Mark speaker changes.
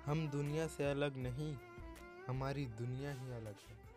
Speaker 1: हम दुनिया से अलग नहीं, हमारी दुनिया ही अलग है।